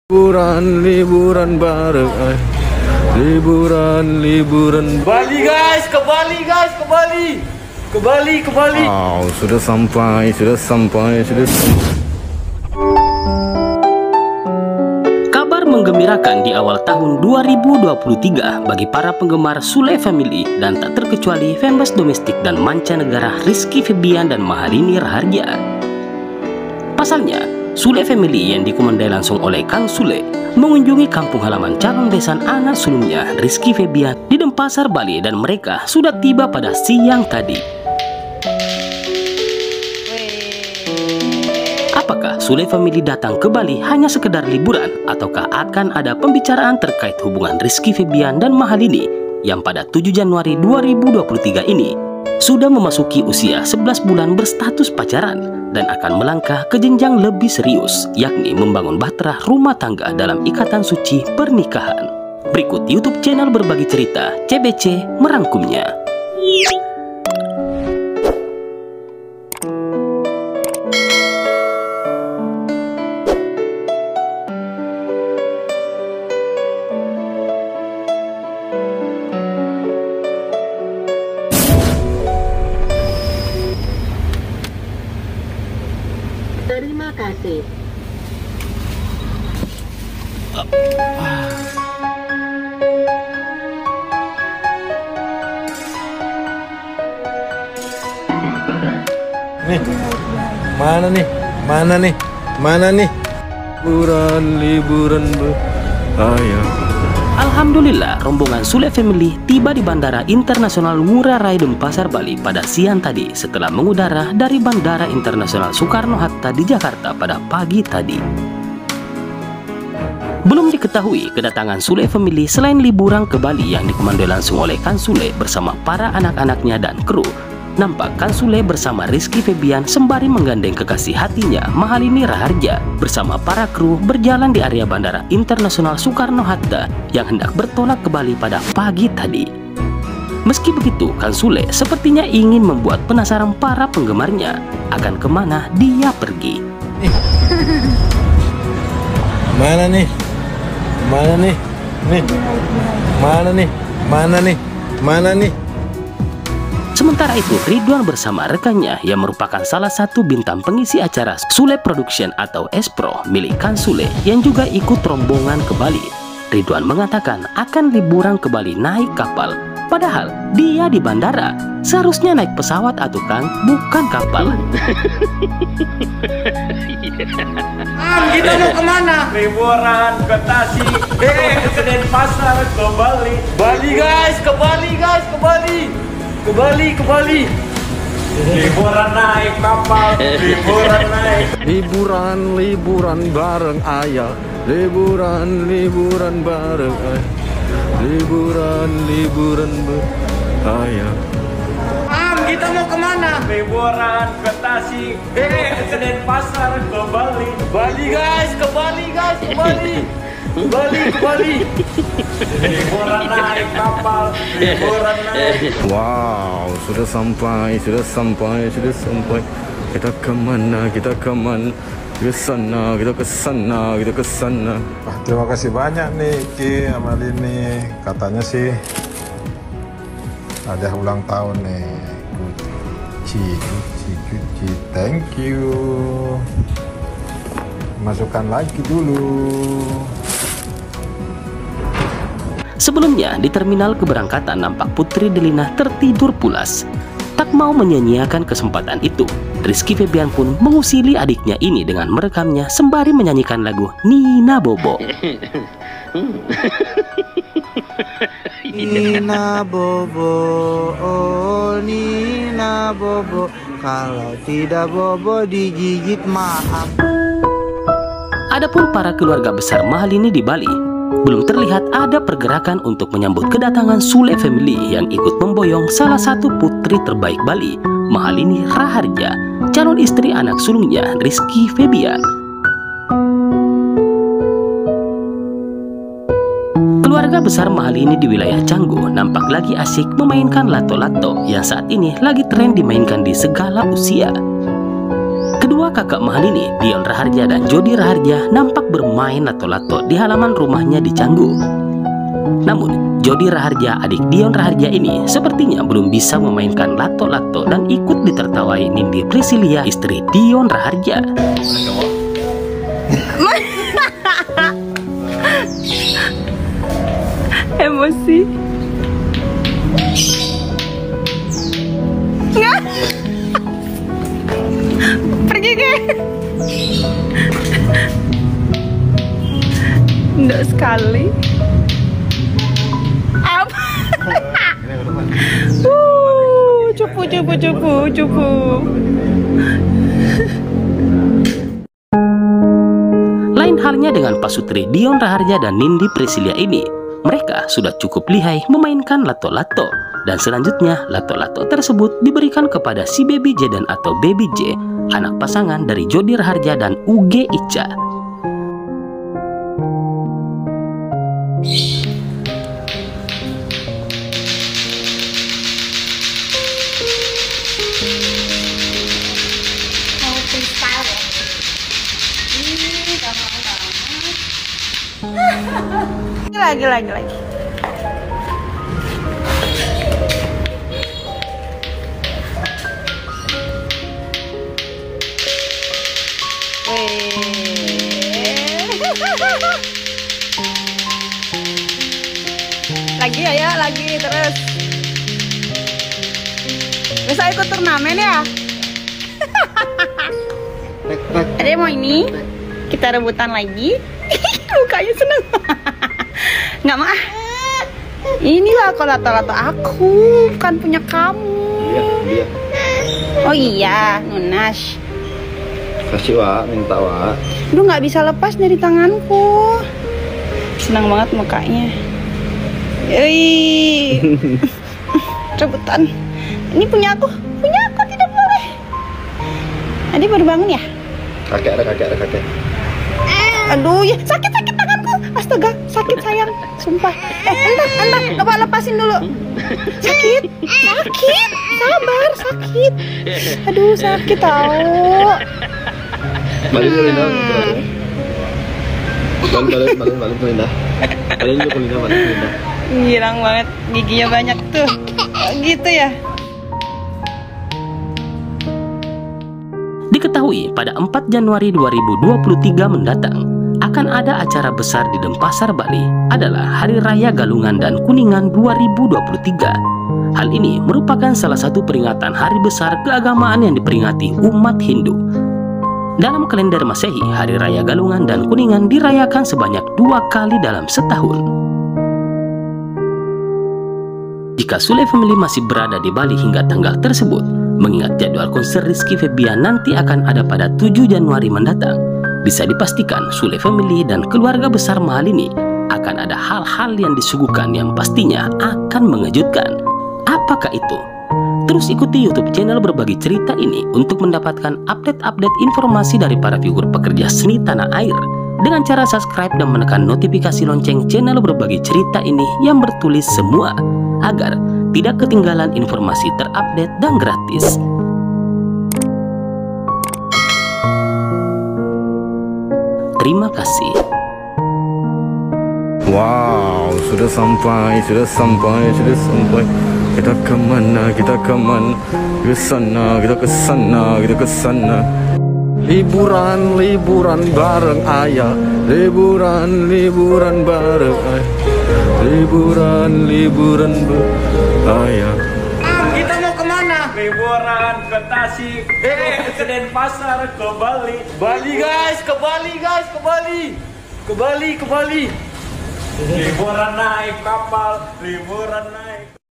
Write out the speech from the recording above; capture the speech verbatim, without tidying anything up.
Liburan, liburan bareng, eh. liburan, liburan. Bali guys, ke Bali guys, ke Bali, ke Bali, ke Bali. Wow, sudah sampai, sudah sampai, sudah sampai. Kabar menggembirakan di awal tahun dua ribu dua puluh tiga bagi para penggemar Sule Family dan tak terkecuali fanbase domestik dan mancanegara Rizky Febian dan Mahalini Raharja. Pasalnya, Sule Family yang dikomandai langsung oleh Kang Sule mengunjungi kampung halaman calon besan anak sulungnya Rizky Febian di Denpasar, Bali, dan mereka sudah tiba pada siang tadi. Apakah Sule Family datang ke Bali hanya sekedar liburan ataukah akan ada pembicaraan terkait hubungan Rizky Febian dan Mahalini yang pada tujuh Januari dua ribu dua puluh tiga ini sudah memasuki usia sebelas bulan berstatus pacaran dan akan melangkah ke jenjang lebih serius, yakni membangun bahtera rumah tangga dalam ikatan suci pernikahan. Berikut YouTube channel Berbagi Cerita C B C merangkumnya. Terima kasih. Nih, mana nih? Mana nih? Mana nih? Liburan, liburan ayah. Alhamdulillah, rombongan Sule Family tiba di Bandara Internasional Ngurah Rai Denpasar, Bali pada siang tadi setelah mengudara dari Bandara Internasional Soekarno-Hatta di Jakarta pada pagi tadi. Belum diketahui kedatangan Sule Family selain liburan ke Bali yang dikomandoi langsung oleh Kang Sule bersama para anak-anaknya dan kru. Nampak Kang Sule bersama Rizky Febian sembari menggandeng kekasih hatinya Mahalini Raharja bersama para kru berjalan di area Bandara Internasional Soekarno-Hatta yang hendak bertolak ke Bali pada pagi tadi. Meski begitu, Kang Sule sepertinya ingin membuat penasaran para penggemarnya akan kemana dia pergi. Nih. Mana nih? Mana nih? Nih. Mana nih? Mana nih? Mana nih? Sementara itu, Ridwan bersama rekannya yang merupakan salah satu bintang pengisi acara Sule Production atau S-Pro milik Kang Sule yang juga ikut rombongan ke Bali. Ridwan mengatakan akan liburan ke Bali naik kapal. Padahal dia di bandara, seharusnya naik pesawat atau Kang, bukan kapal. Am, kita mau kemana? Liburan ke Tasik, eh, ke Denpasar, ke Bali. Bali guys, ke Bali guys, ke Bali. Ke Bali, ke Bali. Liburan naik kapal, liburan naik. Liburan, liburan bareng ayah. Liburan, liburan bareng ayah. Liburan, liburan bareng ayah. Am, kita mau kemana? Liburan ke Tasik, eh, ke Denpasar, ke Bali. Bali guys, ke Bali guys, ke Bali. Ke Bali, ke Bali. Liburan naik kapal, liburan naik. Wow, sudah sampai, sudah sampai, sudah sampai. Kita kemana? Kita kemana? Ke sana, kita ke sana, kita ke sana. Wah, terima kasih banyak nih Ki Mahalini. Katanya sih ada ulang tahun nih. Gucci, Gucci, Gucci. Thank you. Masukkan lagi dulu. Sebelumnya, di terminal keberangkatan nampak Putri Delina tertidur pulas. Tak mau menyia-nyiakan kesempatan itu, Rizky Febian pun mengusili adiknya ini dengan merekamnya sembari menyanyikan lagu Nina Bobo. Nina Bobo, oh Nina Bobo, kalau tidak Bobo digigit maaf. Adapun para keluarga besar Mahalini di Bali, belum terlihat ada pergerakan untuk menyambut kedatangan Sule Family yang ikut memboyong salah satu putri terbaik Bali, Mahalini Raharja, calon istri anak sulungnya Rizky Febian. Keluarga besar Mahalini di wilayah Canggu nampak lagi asik memainkan lato-lato yang saat ini lagi tren dimainkan di segala usia. Kedua Dua kakak mahal ini, Dion Raharja dan Jody Raharja, nampak bermain lato-lato di halaman rumahnya di Canggu. Namun, Jody Raharja, adik Dion Raharja ini sepertinya belum bisa memainkan lato-lato dan ikut ditertawai Nindi Priscilia, istri Dion Raharja. Emosi. Nggak. Pergi ke. Nggak sekali. Apa? uh, cupu cupu cupu cupu. Lain halnya dengan pasutri Dion Raharja dan Nindi Priscilia ini, mereka sudah cukup lihai memainkan lato-lato. Dan selanjutnya, lato-lato tersebut diberikan kepada si Baby Jaden atau Baby J, anak pasangan dari Jody Raharja dan U G Ica. Lagi lagi lagi. Lagi ya, ya lagi terus. Bisa ikut turnamen ya? Ada mau ini? Kita rebutan lagi. Mukanya seneng. Nggak mah. Inilah kalau lato-lato aku, bukan punya kamu. Iya, iya. Oh iya, Nunas. Kasih wa, minta wa. Lu nggak bisa lepas dari tanganku. Senang banget mukanya. Yoi. Rebutan. Ini punya aku, punya aku, tidak boleh. Adik baru bangun ya? Kakek ada, kakek ada, kakek. Aduh ya, sakit sakit tanganku. Astaga, sakit sayang, sumpah. Eh, entar, entar, coba lepasin dulu. Sakit, sakit, sabar, sakit. Aduh, sakit tau. Balik dulu, Linda. Balik, balik, balik, balik, Linda. Balik dulu, Linda, balik, Linda. Girang banget, giginya banyak tuh. Oh, gitu ya. Diketahui pada empat Januari dua ribu dua puluh tiga mendatang akan ada acara besar di Denpasar, Bali, adalah Hari Raya Galungan dan Kuningan dua ribu dua puluh tiga. Hal ini merupakan salah satu peringatan hari besar keagamaan yang diperingati umat Hindu. Dalam kalender Masehi, Hari Raya Galungan dan Kuningan dirayakan sebanyak dua kali dalam setahun. Jika Sule Family masih berada di Bali hingga tanggal tersebut, mengingat jadwal konser Rizky Febian nanti akan ada pada tujuh Januari mendatang, bisa dipastikan Sule Family dan keluarga besar mahal ini akan ada hal-hal yang disuguhkan yang pastinya akan mengejutkan. Apakah itu? Terus ikuti YouTube channel Berbagi Cerita ini untuk mendapatkan update-update informasi dari para figur pekerja seni tanah air dengan cara subscribe dan menekan notifikasi lonceng channel Berbagi Cerita ini yang bertulis semua, agar tidak ketinggalan informasi terupdate dan gratis. Terima kasih. Wow, sudah sampai, sudah sampai, sudah sampai. Kita kemana, kita kemana? Ke sana, kita ke sana, kita ke sana. Liburan, liburan bareng ayah. Liburan, liburan bareng ayah. Liburan, liburan bareng ayah. Kita mau kemana? Liburan ke Tasik, eh, ke Denpasar, ke Bali. Bali guys, ke Bali guys, ke Bali. Ke Bali, ke Bali. Liburan naik kapal, liburan naik